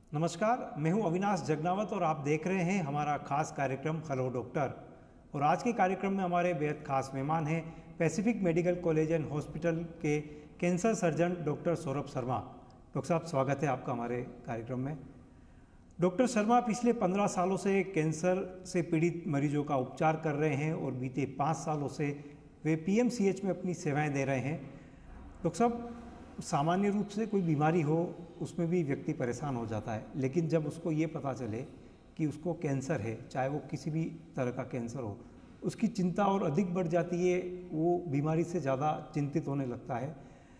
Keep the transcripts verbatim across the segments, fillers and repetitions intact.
नमस्कार, मैं हूं अविनाश जगनावत और आप देख रहे हैं हमारा खास कार्यक्रम हेलो डॉक्टर। और आज के कार्यक्रम में हमारे बेहद खास मेहमान हैं Pacific medical college and hospital के cancer surgeon doctor Saurabh Sharma. Doctor साहब, स्वागत है आपका हमारे कार्यक्रम में। डॉक्टर शर्मा पिछले पंद्रह सालों से कैंसर से पीड़ित मरीजों का उपचार कर रहे हैं और बीते पाँच सालों से वे पीएमसीएच में अपनी सेवाएं दे रहे हैं। डॉक्टर साहब, सामान्य रूप से कोई बीमारी हो उसमें भी व्यक्ति परेशान हो जाता है, लेकिन जब उसको ये पता चले कि उसको कैंसर है, चाहे वो किसी भी तरह का कैंसर हो, उसकी चिंता और अधिक बढ़ जाती है, वो बीमारी से ज़्यादा चिंतित होने लगता है।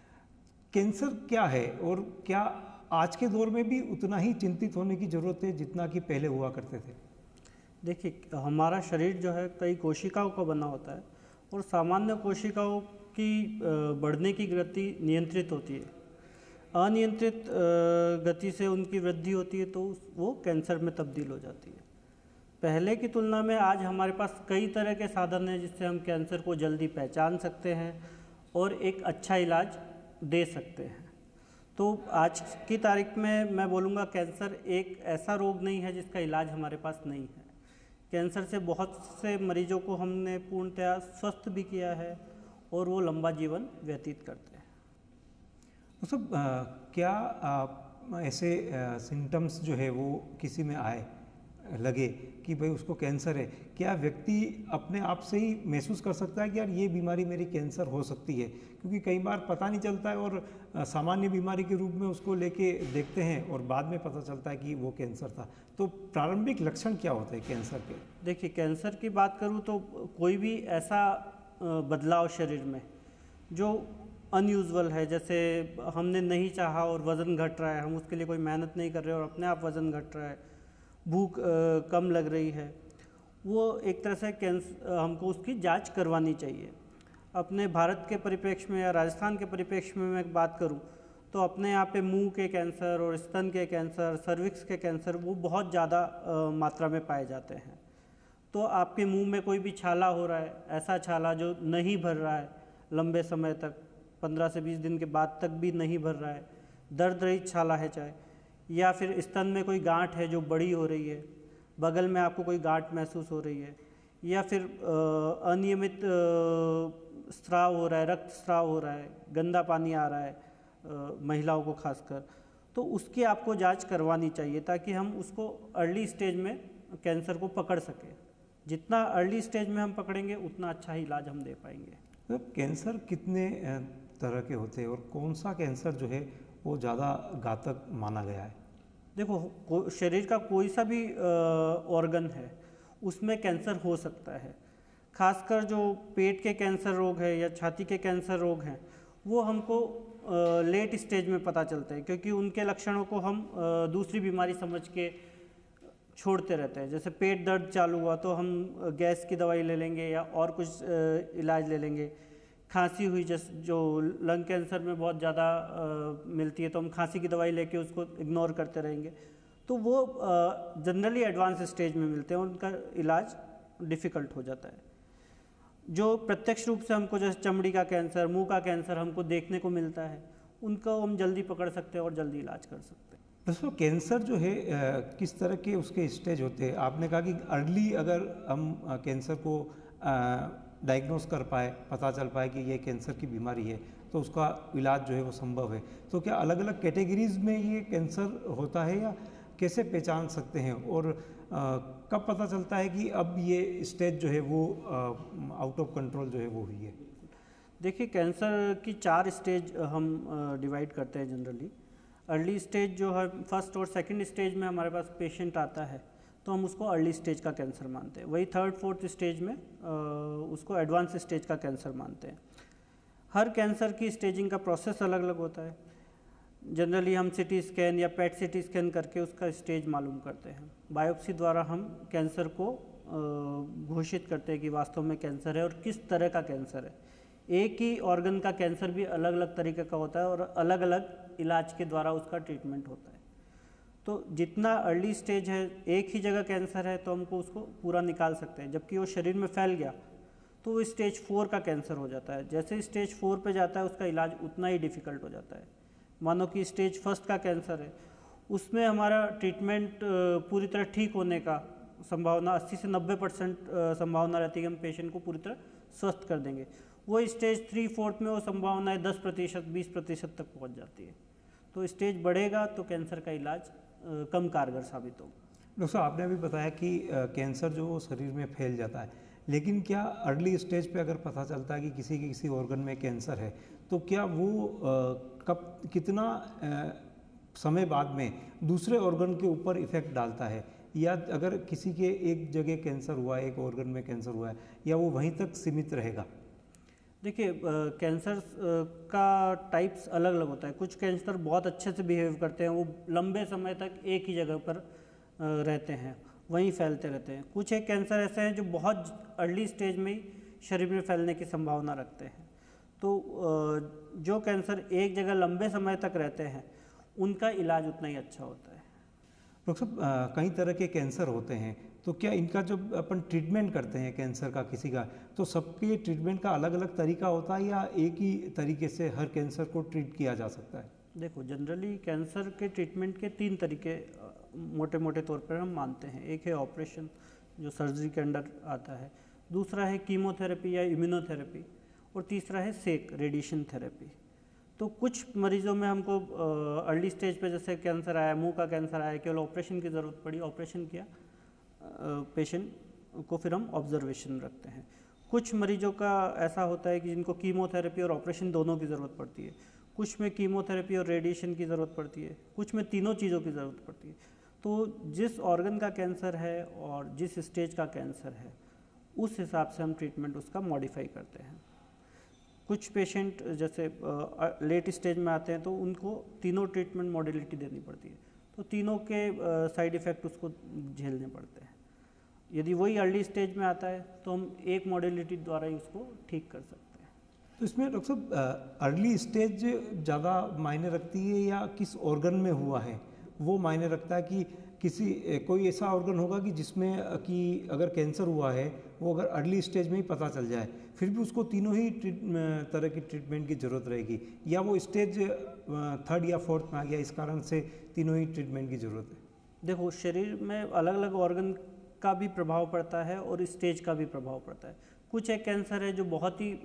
कैंसर क्या है और क्या आज के दौर में भी उतना ही चिंतित होने की ज़रूरत है जितना कि पहले हुआ करते थे? देखिए, हमारा शरीर जो है कई कोशिकाओं का बना होता है और सामान्य कोशिकाओं की बढ़ने की गति नियंत्रित होती है। अनियंत्रित गति से उनकी वृद्धि होती है तो वो कैंसर में तब्दील हो जाती है। पहले की तुलना में आज हमारे पास कई तरह के साधन हैं जिससे हम कैंसर को जल्दी पहचान सकते हैं और एक अच्छा इलाज दे सकते हैं। तो आज की तारीख में मैं बोलूँगा कैंसर एक ऐसा रोग नहीं है जिसका इलाज हमारे पास नहीं है। कैंसर से बहुत से मरीजों को हमने पूर्णतया स्वस्थ भी किया है और वो लंबा जीवन व्यतीत करते हैं। तो सब क्या आ, ऐसे सिम्टम्स जो है वो किसी में आए लगे कि भाई उसको कैंसर है, क्या व्यक्ति अपने आप से ही महसूस कर सकता है कि यार ये बीमारी मेरी कैंसर हो सकती है? क्योंकि कई बार पता नहीं चलता है और सामान्य बीमारी के रूप में उसको लेके देखते हैं और बाद में पता चलता है कि वो कैंसर था। तो प्रारंभिक लक्षण क्या होते हैं कैंसर के? देखिए, कैंसर की बात करूँ तो कोई भी ऐसा बदलाव शरीर में जो अनयूजुअल है, जैसे हमने नहीं चाहा और वज़न घट रहा है, हम उसके लिए कोई मेहनत नहीं कर रहे और अपने आप वज़न घट रहा है, भूख कम लग रही है, वो एक तरह से कैंसर हमको उसकी जांच करवानी चाहिए। अपने भारत के परिप्रेक्ष्य में या राजस्थान के परिप्रेक्ष्य में मैं बात करूं तो अपने यहाँ पे मुंह के कैंसर और स्तन के कैंसर, सर्विक्स के कैंसर वो बहुत ज़्यादा मात्रा में पाए जाते हैं। तो आपके मुंह में कोई भी छाला हो रहा है, ऐसा छाला जो नहीं भर रहा है लंबे समय तक, पंद्रह से बीस दिन के बाद तक भी नहीं भर रहा है, दर्द रहित छाला है चाहे, या फिर स्तन में कोई गांठ है जो बड़ी हो रही है, बगल में आपको कोई गांठ महसूस हो रही है, या फिर अनियमित स्राव हो रहा है, रक्त स्राव हो रहा है, गंदा पानी आ रहा है आ, महिलाओं को खासकर, तो उसकी आपको जांच करवानी चाहिए ताकि हम उसको अर्ली स्टेज में कैंसर को पकड़ सकें। जितना अर्ली स्टेज में हम पकड़ेंगे उतना अच्छा ही इलाज हम दे पाएंगे। तो कैंसर कितने तरह के होते हैं और कौन सा कैंसर जो है वो ज़्यादा घातक माना गया है? देखो, शरीर का कोई सा भी ऑर्गन है उसमें कैंसर हो सकता है। खासकर जो पेट के कैंसर रोग है या छाती के कैंसर रोग हैं वो हमको लेट स्टेज में पता चलते हैं, क्योंकि उनके लक्षणों को हम आ, दूसरी बीमारी समझ के छोड़ते रहते हैं। जैसे पेट दर्द चालू हुआ तो हम गैस की दवाई ले लेंगे या और कुछ इलाज ले लेंगे। खांसी हुई, जैसे जो लंग कैंसर में बहुत ज़्यादा मिलती है, तो हम खांसी की दवाई लेके उसको इग्नोर करते रहेंगे। तो वो जनरली एडवांस स्टेज में मिलते हैं और उनका इलाज डिफ़िकल्ट हो जाता है। जो प्रत्यक्ष रूप से हमको जैसे चमड़ी का कैंसर, मुंह का कैंसर हमको देखने को मिलता है, उनको हम जल्दी पकड़ सकते हैं और जल्दी इलाज कर सकते हैं। दोस्तों, कैंसर जो है किस तरह के उसके स्टेज होते हैं? आपने कहा कि अर्ली अगर हम कैंसर को डायग्नोस कर पाए, पता चल पाए कि ये कैंसर की बीमारी है, तो उसका इलाज जो है वो संभव है। तो क्या अलग अलग कैटेगरीज में ये कैंसर होता है या कैसे पहचान सकते हैं और आ, कब पता चलता है कि अब ये स्टेज जो है वो आउट ऑफ कंट्रोल जो है वो हुई है? देखिए, कैंसर की चार स्टेज हम डिवाइड करते हैं जनरली। अर्ली स्टेज जो है, फर्स्ट और सेकंड स्टेज में हमारे पास पेशेंट आता है तो हम उसको अर्ली स्टेज का कैंसर मानते हैं। वही थर्ड फोर्थ स्टेज में आ, उसको एडवांस स्टेज का कैंसर मानते हैं। हर कैंसर की स्टेजिंग का प्रोसेस अलग अलग होता है। जनरली हम सिटी स्कैन या पेट सिटी स्कैन करके उसका स्टेज मालूम करते हैं। बायोप्सी द्वारा हम कैंसर को घोषित करते हैं कि वास्तव में कैंसर है और किस तरह का कैंसर है। एक ही ऑर्गन का कैंसर भी अलग अलग तरीके का होता है और अलग अलग इलाज के द्वारा उसका ट्रीटमेंट होता है। तो जितना अर्ली स्टेज है, एक ही जगह कैंसर है तो हमको उसको पूरा निकाल सकते हैं, जबकि वो शरीर में फैल गया तो वो स्टेज फोर का कैंसर हो जाता है। जैसे स्टेज फोर पे जाता है उसका इलाज उतना ही डिफ़िकल्ट हो जाता है। मानो कि स्टेज फर्स्ट का कैंसर है, उसमें हमारा ट्रीटमेंट पूरी तरह ठीक होने का संभावना अस्सी से नब्बे परसेंट संभावना रहती है कि हम पेशेंट को पूरी तरह स्वस्थ कर देंगे। वो स्टेज थ्री फोर्थ में वो संभावनाएं दस प्रतिशत बीस प्रतिशत तक पहुंच जाती है। तो स्टेज बढ़ेगा तो कैंसर का इलाज आ, कम कारगर साबित होगा। डॉक्टर साहब, आपने अभी बताया कि आ, कैंसर जो वो शरीर में फैल जाता है, लेकिन क्या अर्ली स्टेज पे अगर पता चलता है कि किसी के किसी ऑर्गन में कैंसर है, तो क्या वो आ, कब कितना आ, समय बाद में दूसरे ऑर्गन के ऊपर इफेक्ट डालता है, या अगर किसी के एक जगह कैंसर हुआ है, एक ऑर्गन में कैंसर हुआ है, या वो वहीं तक सीमित रहेगा? देखिए, कैंसर का टाइप्स अलग अलग होता है। कुछ कैंसर बहुत अच्छे से बिहेव करते हैं, वो लंबे समय तक एक ही जगह पर आ, रहते हैं, वहीं फैलते रहते हैं। कुछ एक कैंसर ऐसे हैं जो बहुत अर्ली स्टेज में ही शरीर में फैलने की संभावना रखते हैं। तो आ, जो कैंसर एक जगह लंबे समय तक रहते हैं उनका इलाज उतना ही अच्छा होता है। डॉक्टर साहब, कई तरह के कैंसर होते हैं, तो क्या इनका जब अपन ट्रीटमेंट करते हैं कैंसर का किसी का, तो सबके ट्रीटमेंट का अलग अलग तरीका होता है, या एक ही तरीके से हर कैंसर को ट्रीट किया जा सकता है? देखो, जनरली कैंसर के ट्रीटमेंट के तीन तरीके मोटे मोटे तौर पर हम मानते हैं। एक है ऑपरेशन, जो सर्जरी के अंडर आता है। दूसरा है कीमोथेरेपी या इम्यूनोथेरेपी। और तीसरा है सेक, रेडिएशन थेरेपी। तो कुछ मरीजों में हमको अर्ली स्टेज पे जैसे कैंसर आया, मुंह का कैंसर आया, केवल ऑपरेशन की ज़रूरत पड़ी, ऑपरेशन किया, पेशेंट को फिर हम ऑब्जर्वेशन रखते हैं। कुछ मरीजों का ऐसा होता है कि जिनको कीमोथेरेपी और ऑपरेशन दोनों की ज़रूरत पड़ती है। कुछ में कीमोथेरेपी और रेडिएशन की ज़रूरत पड़ती है, कुछ में तीनों चीज़ों की ज़रूरत पड़ती है। तो जिस ऑर्गन का कैंसर है और जिस स्टेज का कैंसर है उस हिसाब से हम ट्रीटमेंट उसका मॉडिफाई करते हैं। कुछ पेशेंट जैसे लेट स्टेज में आते हैं तो उनको तीनों ट्रीटमेंट मॉडलिटी देनी पड़ती है, तो तीनों के साइड इफ़ेक्ट उसको झेलने पड़ते हैं। यदि वही अर्ली स्टेज में आता है तो हम एक मॉडलिटी द्वारा ही उसको ठीक कर सकते हैं। तो इसमें डॉक्टर साहब, अर्ली स्टेज ज़्यादा मायने रखती है या किस ऑर्गन में हुआ है वो मायने रखता है? कि किसी कोई ऐसा ऑर्गन होगा कि जिसमें कि अगर कैंसर हुआ है वो अगर अर्ली स्टेज में ही पता चल जाए फिर भी उसको तीनों ही तरह की ट्रीटमेंट की ज़रूरत रहेगी, या वो स्टेज थर्ड या फोर्थ में आ गया इस कारण से तीनों ही ट्रीटमेंट की ज़रूरत है? देखो, शरीर में अलग अलग ऑर्गन का भी प्रभाव पड़ता है और स्टेज का भी प्रभाव पड़ता है। कुछ एक कैंसर है जो बहुत ही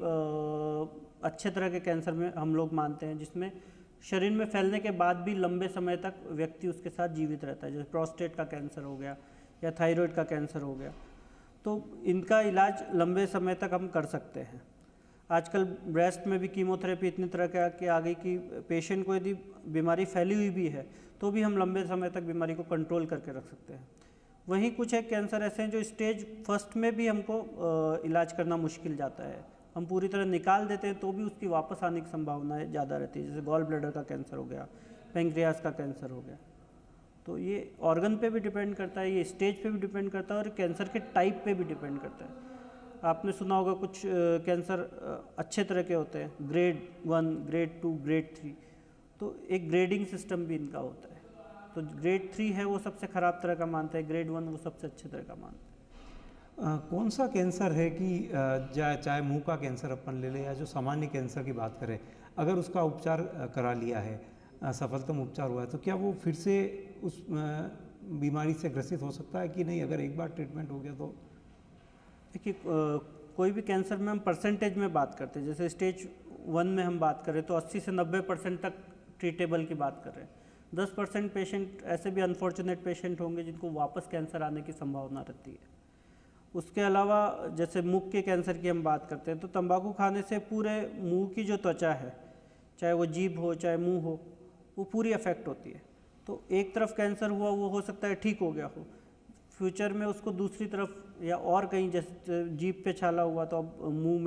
आ, अच्छे तरह के कैंसर में हम लोग मानते हैं, जिसमें शरीर में फैलने के बाद भी लंबे समय तक व्यक्ति उसके साथ जीवित रहता है, जैसे प्रोस्टेट का कैंसर हो गया या थायराइड का कैंसर हो गया। तो इनका इलाज लंबे समय तक हम कर सकते हैं। आजकल ब्रेस्ट में भी कीमोथेरेपी इतनी तरह के के आ गई कि पेशेंट को यदि बीमारी फैली हुई भी है तो भी हम लंबे समय तक बीमारी को कंट्रोल करके रख सकते हैं। वहीं कुछ एक कैंसर ऐसे हैं जो स्टेज फर्स्ट में भी हमको इलाज करना मुश्किल जाता है, हम पूरी तरह निकाल देते हैं तो भी उसकी वापस आने की संभावना ज़्यादा रहती है, जैसे गॉल ब्लैडर का कैंसर हो गया, पेंक्रियास का कैंसर हो गया। तो ये ऑर्गन पे भी डिपेंड करता है, ये स्टेज पे भी डिपेंड करता है और कैंसर के टाइप पे भी डिपेंड करता है। आपने सुना होगा कुछ कैंसर अच्छे तरह के होते हैं, grade one, grade two, grade three. तो एक ग्रेडिंग सिस्टम भी इनका होता है। तो ग्रेड थ्री है वो सबसे ख़राब तरह का मानता है, ग्रेड वन वो सबसे अच्छे तरह का मानता है। आ, कौन सा कैंसर है कि चाहे चाहे मुंह का कैंसर अपन ले लें या जो सामान्य कैंसर की बात करें, अगर उसका उपचार करा लिया है, सफलतम उपचार हुआ है, तो क्या वो फिर से उस बीमारी से ग्रसित हो सकता है कि नहीं, अगर एक बार ट्रीटमेंट हो गया तो? देखिए, कोई भी कैंसर में हम परसेंटेज में बात करते हैं, जैसे स्टेज वन में हम बात करें तो अस्सी से नब्बे परसेंट तक ट्रीटेबल की बात कर रहे हैं। दस परसेंट पेशेंट ऐसे भी अनफॉर्चुनेट पेशेंट होंगे जिनको वापस कैंसर आने की संभावना रहती है। उसके अलावा जैसे मुख के कैंसर की हम बात करते हैं तो तंबाकू खाने से पूरे मुंह की जो त्वचा है, चाहे वो जीभ हो चाहे मुंह हो, वो पूरी अफेक्ट होती है। तो एक तरफ कैंसर हुआ वो हो सकता है ठीक हो गया हो, फ्यूचर में उसको दूसरी तरफ या और कहीं, जैसे जीभ पे छाला हुआ तो अब मुंह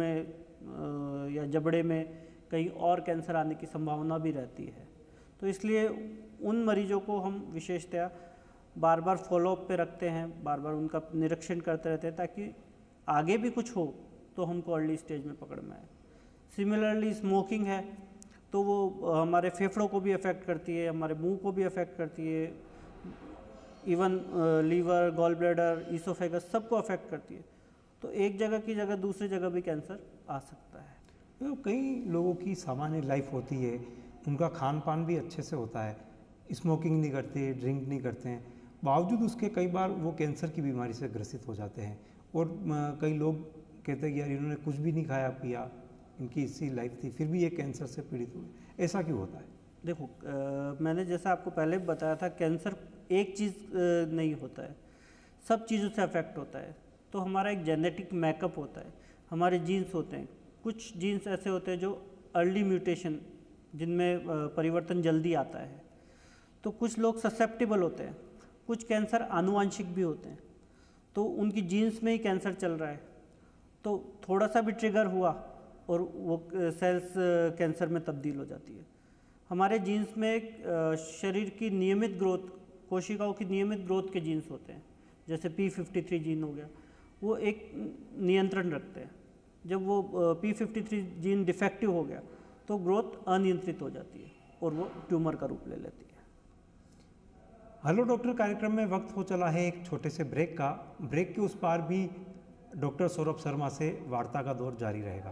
में या जबड़े में कहीं और कैंसर आने की संभावना भी रहती है। तो इसलिए उन मरीजों को हम विशेषतया बार बार फॉलोअप पे रखते हैं, बार बार उनका निरीक्षण करते रहते हैं ताकि आगे भी कुछ हो तो हमको अर्ली स्टेज में पकड़ में आए। सिमिलरली स्मोकिंग है तो वो हमारे फेफड़ों को भी अफेक्ट करती है, हमारे मुंह को भी अफेक्ट करती है, even liver, gall bladder, oesophagus सबको अफेक्ट करती है। तो एक जगह की जगह दूसरी जगह भी कैंसर आ सकता है। तो कई लोगों की सामान्य लाइफ होती है, उनका खान पान भी अच्छे से होता है, स्मोकिंग नहीं करते, ड्रिंक नहीं करते हैं, बावजूद उसके कई बार वो कैंसर की बीमारी से ग्रसित हो जाते हैं। और कई लोग कहते हैं कि यार इन्होंने कुछ भी नहीं खाया पिया, इनकी इसी लाइफ थी, फिर भी ये कैंसर से पीड़ित हुए। ऐसा क्यों होता है? देखो, आ, मैंने जैसा आपको पहले बताया था, कैंसर एक चीज़ नहीं होता है, सब चीज़ों से अफेक्ट होता है। तो हमारा एक जेनेटिक मैकअप होता है, हमारे जीन्स होते हैं। कुछ जीन्स ऐसे होते हैं जो अर्ली म्यूटेशन, जिनमें परिवर्तन जल्दी आता है, तो कुछ लोग ससेप्टेबल होते हैं। कुछ कैंसर आनुवंशिक भी होते हैं, तो उनकी जीन्स में ही कैंसर चल रहा है, तो थोड़ा सा भी ट्रिगर हुआ और वो सेल्स कैंसर में तब्दील हो जाती है। हमारे जीन्स में शरीर की नियमित ग्रोथ, कोशिकाओं की नियमित ग्रोथ के जीन्स होते हैं, जैसे पी फिफ्टी थ्री जीन हो गया, वो एक नियंत्रण रखते हैं। जब वो P fifty three gene defective हो गया तो ग्रोथ अनियंत्रित हो जाती है और वो ट्यूमर का रूप ले लेती है। हेलो डॉक्टर कार्यक्रम में वक्त हो चला है एक छोटे से ब्रेक का। ब्रेक के उस पार भी डॉक्टर सौरभ शर्मा से वार्ता का दौर जारी रहेगा।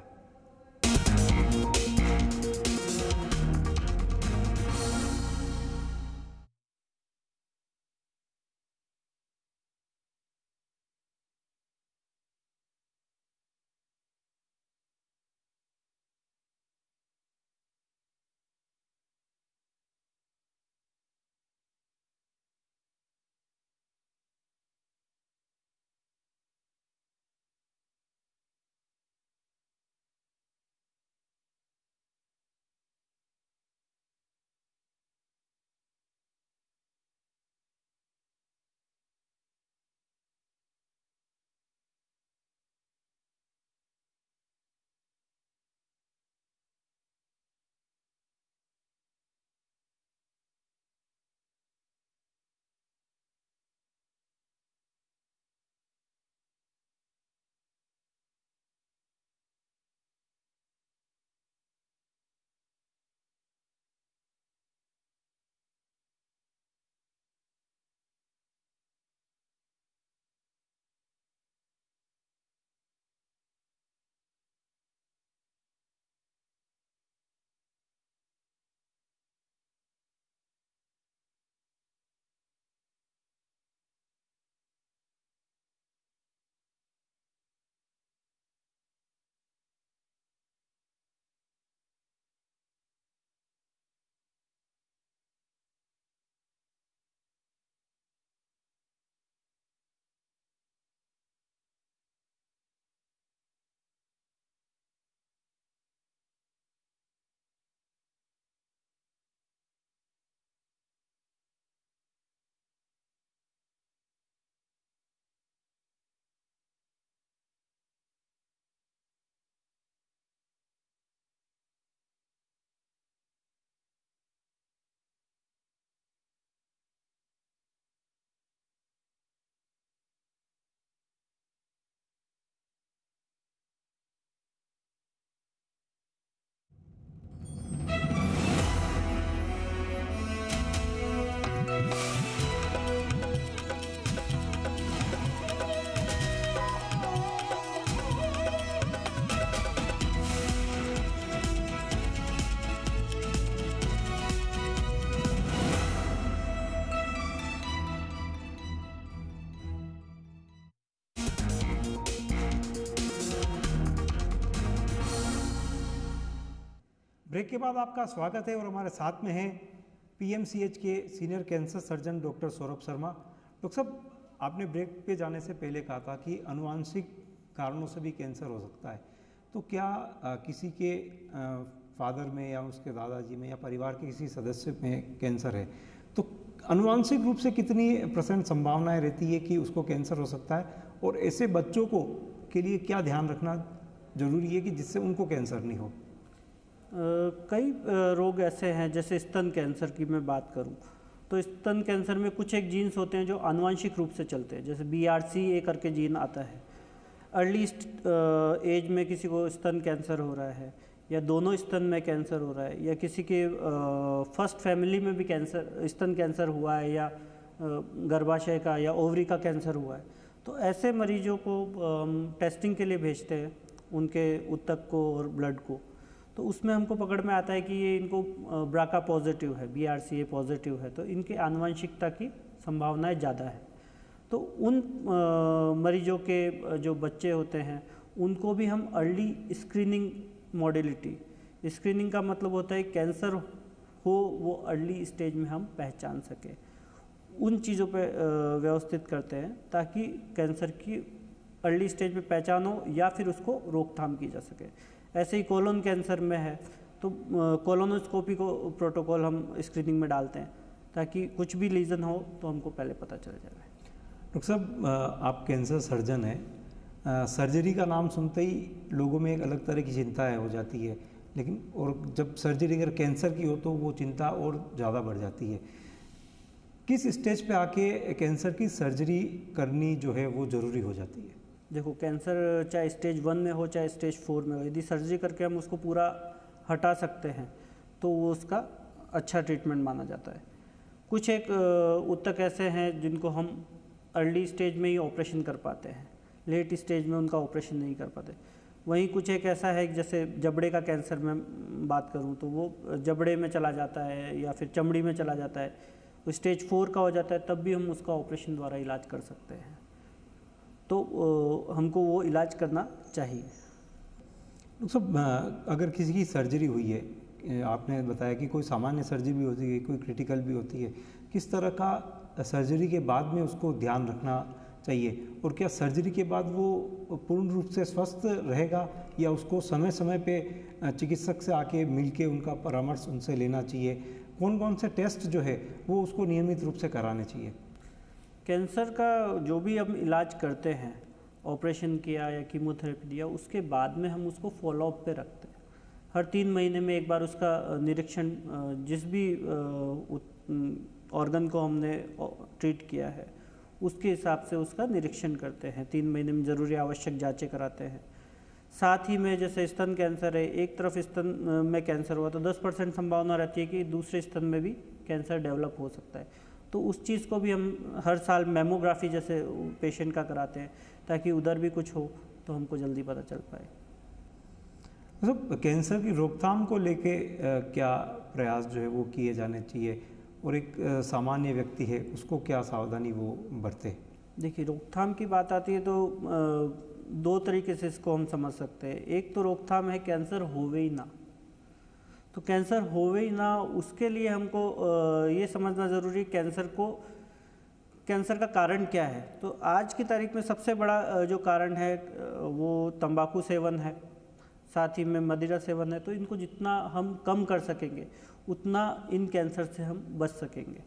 ब्रेक के बाद आपका स्वागत है और हमारे साथ में हैं पीएमसीएच के senior cancer surgeon doctor Saurabh Sharma. Doctor साहब, आपने ब्रेक पे जाने से पहले कहा था कि अनुवांशिक कारणों से भी कैंसर हो सकता है, तो क्या आ, किसी के आ, फादर में या उसके दादाजी में या परिवार के किसी सदस्य में कैंसर है तो अनुवांशिक रूप से कितनी परसेंट संभावनाएं रहती है कि उसको कैंसर हो सकता है, और ऐसे बच्चों को के लिए क्या ध्यान रखना जरूरी है कि जिससे उनको कैंसर नहीं हो? Uh, कई uh, रोग ऐसे हैं, जैसे स्तन कैंसर की मैं बात करूं तो स्तन कैंसर में कुछ एक जीन्स होते हैं जो आनुवंशिक रूप से चलते हैं, जैसे बी आर सी ए करके जीन आता है। अर्ली एज में किसी को स्तन कैंसर हो रहा है या दोनों स्तन में कैंसर हो रहा है या किसी के फर्स्ट फैमिली में भी कैंसर स्तन कैंसर हुआ है या गर्भाशय का या ओवरी का कैंसर हुआ है, तो ऐसे मरीजों को टेस्टिंग के लिए भेजते हैं, उनके ऊतक को और ब्लड को। तो उसमें हमको पकड़ में आता है कि ये इनको ब्राका पॉजिटिव है, B R C A positive है, तो इनके आनुवंशिकता की संभावनाएं ज़्यादा है। तो उन आ, मरीजों के जो बच्चे होते हैं उनको भी हम अर्ली स्क्रीनिंग मॉडलिटी, स्क्रीनिंग का मतलब होता है कैंसर हो वो अर्ली स्टेज में हम पहचान सकें, उन चीज़ों पे व्यवस्थित करते हैं ताकि कैंसर की अर्ली स्टेज में पहचान हो या फिर उसको रोकथाम की जा सके। ऐसे ही कोलोन कैंसर में है तो कोलोनोस्कोपी को प्रोटोकॉल हम स्क्रीनिंग में डालते हैं ताकि कुछ भी लीजन हो तो हमको पहले पता चल जाए। डॉक्टर साहब, आप कैंसर सर्जन हैं, सर्जरी का नाम सुनते ही लोगों में एक अलग तरह की चिंता हो जाती है, लेकिन और जब सर्जरी अगर कैंसर की हो तो वो चिंता और ज़्यादा बढ़ जाती है। किस स्टेज पे आके कैंसर की सर्जरी करनी जो है वो ज़रूरी हो जाती है? देखो, कैंसर चाहे स्टेज वन में हो चाहे स्टेज फोर में हो, यदि सर्जरी करके हम उसको पूरा हटा सकते हैं तो वो उसका अच्छा ट्रीटमेंट माना जाता है। कुछ एक ऊतक ऐसे हैं जिनको हम अर्ली स्टेज में ही ऑपरेशन कर पाते हैं, लेट स्टेज में उनका ऑपरेशन नहीं कर पाते। वहीं कुछ एक ऐसा है जैसे जबड़े का कैंसर में बात करूं तो वो जबड़े में चला जाता है या फिर चमड़ी में चला जाता है, वो स्टेज फोर का हो जाता है, तब भी हम उसका ऑपरेशन द्वारा इलाज कर सकते हैं। तो हमको वो इलाज करना चाहिए। डॉक्टर साहब, अगर किसी की सर्जरी हुई है, आपने बताया कि कोई सामान्य सर्जरी भी होती है, कोई क्रिटिकल भी होती है, किस तरह का सर्जरी के बाद में उसको ध्यान रखना चाहिए, और क्या सर्जरी के बाद वो पूर्ण रूप से स्वस्थ रहेगा या उसको समय समय पे चिकित्सक से आके मिलके उनका परामर्श उनसे लेना चाहिए? कौन कौन से टेस्ट जो है वो उसको नियमित रूप से कराने चाहिए? कैंसर का जो भी हम इलाज करते हैं, ऑपरेशन किया या कीमोथेरेपी दिया, उसके बाद में हम उसको फॉलोअप पे रखते हैं। हर तीन महीने में एक बार उसका निरीक्षण, जिस भी ऑर्गन को हमने ट्रीट किया है उसके हिसाब से उसका निरीक्षण करते हैं। तीन महीने में ज़रूरी आवश्यक जांचें कराते हैं। साथ ही में जैसे स्तन कैंसर है, एक तरफ स्तन में कैंसर हुआ तो दस परसेंट संभावना रहती है कि दूसरे स्तन में भी कैंसर डेवलप हो सकता है। तो उस चीज़ को भी हम हर साल मेमोग्राफी जैसे पेशेंट का कराते हैं ताकि उधर भी कुछ हो तो हमको जल्दी पता चल पाए। मतलब कैंसर की रोकथाम को लेके क्या प्रयास जो है वो किए जाने चाहिए, और एक सामान्य व्यक्ति है उसको क्या सावधानी वो बरते? देखिए, रोकथाम की बात आती है तो दो तरीके से इसको हम समझ सकते हैं। एक तो रोकथाम है कैंसर होवे ही ना, तो कैंसर होवे ही ना उसके लिए हमको ये समझना ज़रूरी है कैंसर को, कैंसर का कारण क्या है। तो आज की तारीख में सबसे बड़ा जो कारण है वो तंबाकू सेवन है, साथ ही में मदिरा सेवन है। तो इनको जितना हम कम कर सकेंगे उतना इन कैंसर से हम बच सकेंगे।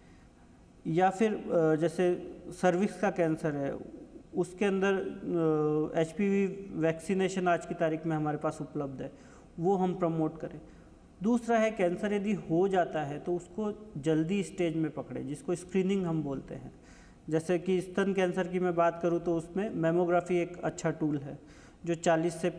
या फिर जैसे सर्विक्स का कैंसर है, उसके अंदर एच पी वी वैक्सीनेशन आज की तारीख में हमारे पास उपलब्ध है, वो हम प्रमोट करें। दूसरा है कैंसर यदि हो जाता है तो उसको जल्दी स्टेज में पकड़े, जिसको स्क्रीनिंग हम बोलते हैं। जैसे कि स्तन कैंसर की मैं बात करूँ तो उसमें मेमोग्राफी एक अच्छा टूल है जो चालीस से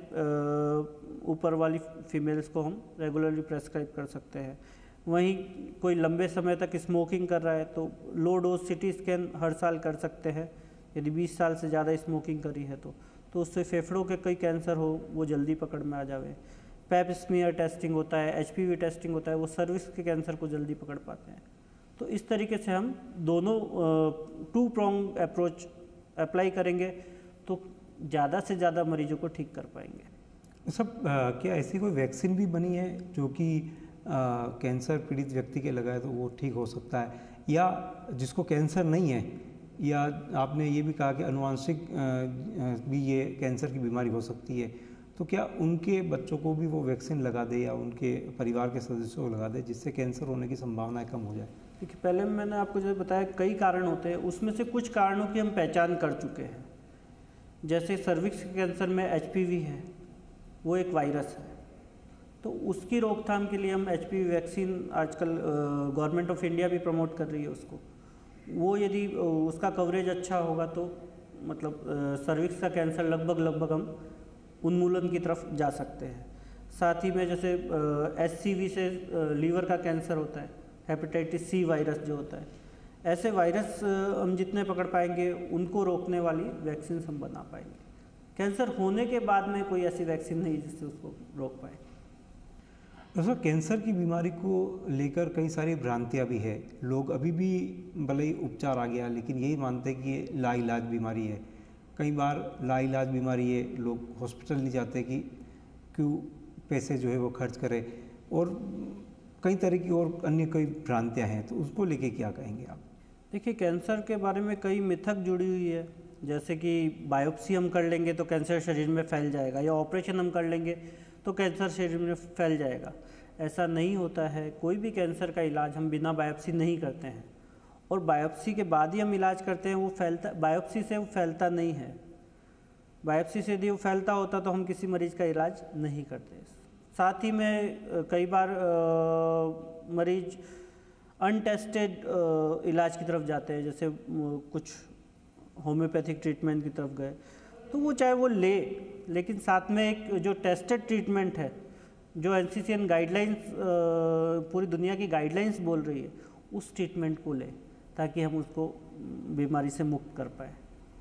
ऊपर वाली फीमेल्स को हम रेगुलरली प्रेस्क्राइब कर सकते हैं। वहीं कोई लंबे समय तक स्मोकिंग कर रहा है तो लो डोज सिटी स्कैन हर साल कर सकते हैं। यदि बीस साल से ज़्यादा स्मोकिंग करी है तो तो उससे फेफड़ों के कई कैंसर हो वो जल्दी पकड़ में आ जावे। पैप स्मीयर टेस्टिंग होता है, एच पी वी टेस्टिंग होता है, वो सर्विक्स के कैंसर को जल्दी पकड़ पाते हैं। तो इस तरीके से हम दोनों टू प्रोंग अप्रोच अप्लाई करेंगे तो ज़्यादा से ज़्यादा मरीजों को ठीक कर पाएंगे। सब क्या ऐसी कोई वैक्सीन भी बनी है जो कि कैंसर पीड़ित व्यक्ति के लगाए तो वो ठीक हो सकता है, या जिसको कैंसर नहीं है, या आपने ये भी कहा कि अनुवांशिक भी ये कैंसर की बीमारी हो सकती है, तो क्या उनके बच्चों को भी वो वैक्सीन लगा दे या उनके परिवार के सदस्यों को लगा दे जिससे कैंसर होने की संभावनाएं कम हो जाए? देखिए, पहले मैंने आपको जो बताया कई कारण होते हैं, उसमें से कुछ कारणों की हम पहचान कर चुके हैं। जैसे सर्विक्स कैंसर में एच पी वी है, वो एक वायरस है, तो उसकी रोकथाम के लिए हम एच पी वी वैक्सीन आजकल गवर्नमेंट ऑफ इंडिया भी प्रमोट कर रही है उसको। वो यदि उसका कवरेज अच्छा होगा तो मतलब सर्विक्स का कैंसर लगभग लगभग हम उन्मूलन की तरफ जा सकते हैं। साथ ही में जैसे एच सी वी से लीवर का कैंसर होता है, हेपेटाइटिस सी वायरस जो होता है, ऐसे वायरस हम जितने पकड़ पाएंगे उनको रोकने वाली वैक्सीन हम बना पाएंगे। कैंसर होने के बाद में कोई ऐसी वैक्सीन नहीं जिससे उसको रोक पाए। दोस्तों, कैंसर की बीमारी को लेकर कई सारी भ्रांतियाँ भी है। लोग अभी भी भले ही उपचार आ गया लेकिन यही मानते हैं कि ये लाइलाज बीमारी है। कई बार लाइलाज बीमारी है, लोग हॉस्पिटल नहीं जाते कि क्यों पैसे जो है वो खर्च करें, और कई तरह की और अन्य कई भ्रांतियाँ हैं। तो उसको लेके क्या कहेंगे आप? देखिए, कैंसर के बारे में कई मिथक जुड़ी हुई है, जैसे कि बायोप्सी हम कर लेंगे तो कैंसर शरीर में फैल जाएगा, या ऑपरेशन हम कर लेंगे तो कैंसर शरीर में फैल जाएगा। ऐसा नहीं होता है। कोई भी कैंसर का इलाज हम बिना बायोप्सी नहीं करते हैं, और बायोप्सी के बाद ही हम इलाज करते हैं। वो फैलता, बायोप्सी से वो फैलता नहीं है। बायोप्सी से यदि वो फैलता होता तो हम किसी मरीज का इलाज नहीं करते। साथ ही में कई बार आ, मरीज अनटेस्टेड इलाज की तरफ जाते हैं, जैसे कुछ होम्योपैथिक ट्रीटमेंट की तरफ गए, तो वो चाहे वो ले, लेकिन साथ में एक जो टेस्टेड ट्रीटमेंट है, जो N C C N guidelines, पूरी दुनिया की गाइडलाइंस बोल रही है, उस ट्रीटमेंट को लें, ताकि हम उसको बीमारी से मुक्त कर पाए,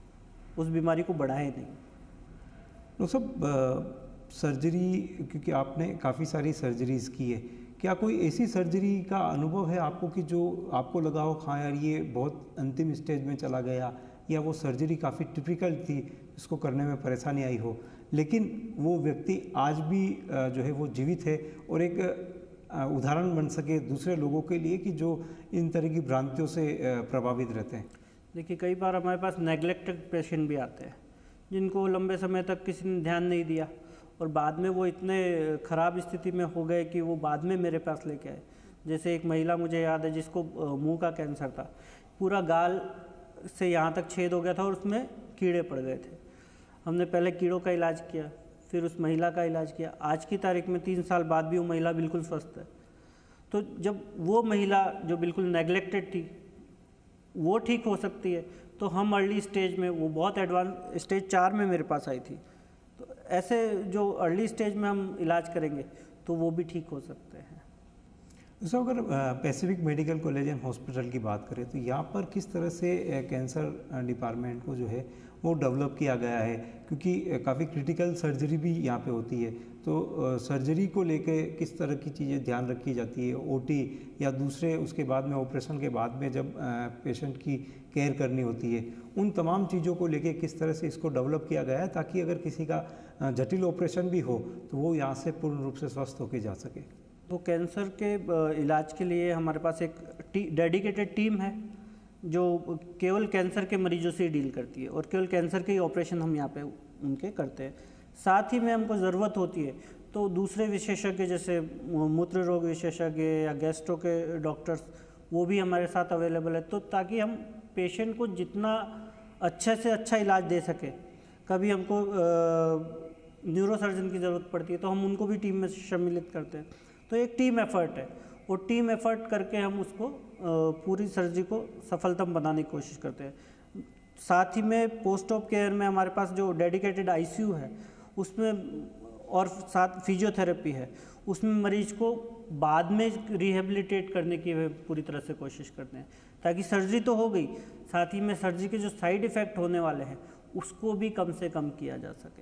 उस बीमारी को बढ़ाए नहीं। डॉक्टर साहब, सर्जरी, क्योंकि आपने काफ़ी सारी सर्जरीज़ की है, क्या कोई ऐसी सर्जरी का अनुभव है आपको कि जो आपको लगा हो हाँ यार ये बहुत अंतिम स्टेज में चला गया, या वो सर्जरी काफ़ी टिपिकल थी, इसको करने में परेशानी आई हो, लेकिन वो व्यक्ति आज भी जो है वो जीवित है और एक उदाहरण बन सके दूसरे लोगों के लिए कि जो इन तरह की भ्रांतियों से प्रभावित रहते हैं? देखिए, कई बार हमारे पास नेग्लेक्टेड पेशेंट भी आते हैं, जिनको लंबे समय तक किसी ने ध्यान नहीं दिया, और बाद में वो इतने ख़राब स्थिति में हो गए कि वो बाद में मेरे पास लेके आए। जैसे एक महिला मुझे याद है जिसको मुंह का कैंसर था, पूरा गाल से यहाँ तक छेद हो गया था और उसमें कीड़े पड़ गए थे। हमने पहले कीड़ों का इलाज किया, फिर उस महिला का इलाज किया। आज की तारीख में तीन साल बाद भी वो महिला बिल्कुल स्वस्थ है। तो जब वो महिला जो बिल्कुल नेग्लेक्टेड थी वो ठीक हो सकती है, तो हम अर्ली स्टेज में, वो बहुत एडवांस स्टेज चार में मेरे पास आई थी, तो ऐसे जो अर्ली स्टेज में हम इलाज करेंगे तो वो भी ठीक हो सकते हैं। दोस्तों, अगर Pacific medical college and hospital की बात करें तो यहाँ पर किस तरह से कैंसर डिपार्टमेंट को जो है वो डेवलप किया गया है, क्योंकि काफ़ी क्रिटिकल सर्जरी भी यहाँ पे होती है, तो सर्जरी को लेके किस तरह की चीज़ें ध्यान रखी जाती है, ओटी या दूसरे उसके बाद में ऑपरेशन के बाद में जब पेशेंट की केयर करनी होती है, उन तमाम चीज़ों को लेके किस तरह से इसको डेवलप किया गया है ताकि अगर किसी का जटिल ऑपरेशन भी हो तो वो यहाँ से पूर्ण रूप से स्वस्थ होकर जा सके? तो कैंसर के इलाज के लिए हमारे पास एक डेडिकेटेड टीम है जो केवल कैंसर के मरीजों से डील करती है, और केवल कैंसर के ही ऑपरेशन हम यहाँ पे उनके करते हैं। साथ ही में हमको ज़रूरत होती है तो दूसरे विशेषज्ञ जैसे मूत्र रोग विशेषज्ञ या गैस्ट्रो के डॉक्टर्स, वो भी हमारे साथ अवेलेबल है, तो ताकि हम पेशेंट को जितना अच्छे से अच्छा इलाज दे सके। कभी हमको न्यूरोसर्जन की ज़रूरत पड़ती है तो हम उनको भी टीम में सम्मिलित करते हैं। तो एक टीम एफर्ट है, और टीम एफर्ट करके हम उसको पूरी सर्जरी को सफलतम बनाने की कोशिश करते हैं। साथ ही में पोस्ट ऑप केयर में हमारे पास जो डेडिकेटेड आईसीयू है उसमें, और साथ फिजियोथेरेपी है, उसमें मरीज को बाद में रिहेबिलिटेट करने की पूरी तरह से कोशिश करते हैं, ताकि सर्जरी तो हो गई, साथ ही में सर्जरी के जो साइड इफ़ेक्ट होने वाले हैं उसको भी कम से कम किया जा सके।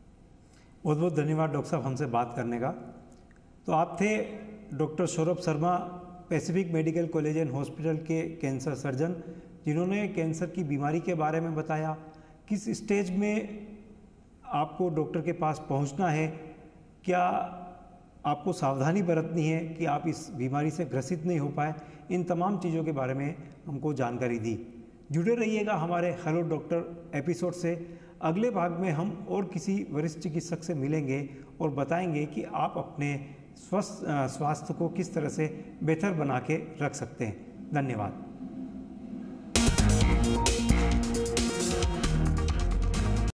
बहुत बहुत धन्यवाद डॉक्टर साहब हमसे बात करने का। तो आप थे doctor Saurabh Sharma, Pacific medical college and hospital के कैंसर सर्जन, जिन्होंने कैंसर की बीमारी के बारे में बताया, किस स्टेज में आपको डॉक्टर के पास पहुंचना है, क्या आपको सावधानी बरतनी है कि आप इस बीमारी से ग्रसित नहीं हो पाए, इन तमाम चीज़ों के बारे में हमको जानकारी दी। जुड़े रहिएगा हमारे हेलो डॉक्टर एपिसोड से। अगले भाग में हम और किसी वरिष्ठ चिकित्सक से मिलेंगे और बताएंगे कि आप अपने स्वस्थ स्वास्थ्य को किस तरह से बेहतर बना के रख सकते हैं। धन्यवाद।